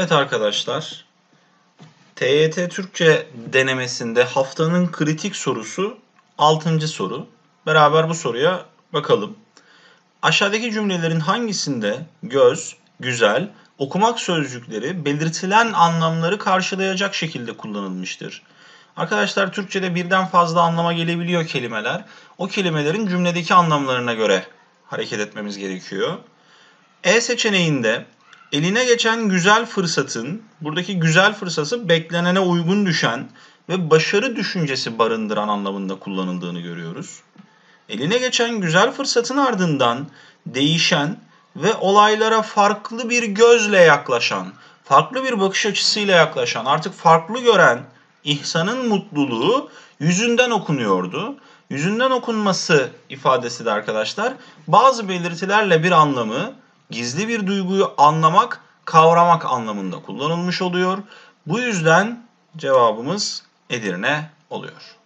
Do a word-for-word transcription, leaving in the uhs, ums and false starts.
Evet arkadaşlar, T Y T Türkçe denemesinde haftanın kritik sorusu altıncı soru. Beraber bu soruya bakalım. Aşağıdaki cümlelerin hangisinde göz, güzel, okumak sözcükleri belirtilen anlamları karşılayacak şekilde kullanılmıştır? Arkadaşlar Türkçe'de birden fazla anlama gelebiliyor kelimeler. O kelimelerin cümledeki anlamlarına göre hareket etmemiz gerekiyor. E seçeneğinde eline geçen güzel fırsatın, buradaki güzel fırsatı beklenene uygun düşen ve başarı düşüncesi barındıran anlamında kullanıldığını görüyoruz. Eline geçen güzel fırsatın ardından değişen ve olaylara farklı bir gözle yaklaşan, farklı bir bakış açısıyla yaklaşan, artık farklı gören İhsan'ın mutluluğu yüzünden okunuyordu. Yüzünden okunması ifadesi de arkadaşlar bazı belirtilerle bir anlamı, gizli bir duyguyu anlamak, kavramak anlamında kullanılmış oluyor. Bu yüzden cevabımız Edirne oluyor.